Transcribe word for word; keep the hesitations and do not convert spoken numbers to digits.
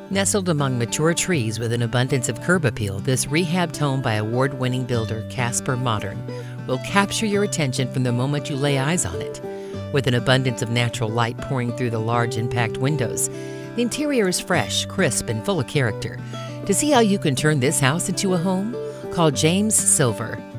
Nestled among mature trees with an abundance of curb appeal, this rehabbed home by award-winning builder Kasper Modern will capture your attention from the moment you lay eyes on it. With an abundance of natural light pouring through the large impact windows, the interior is fresh, crisp, and full of character. To see how you can turn this house into a home, call James Silver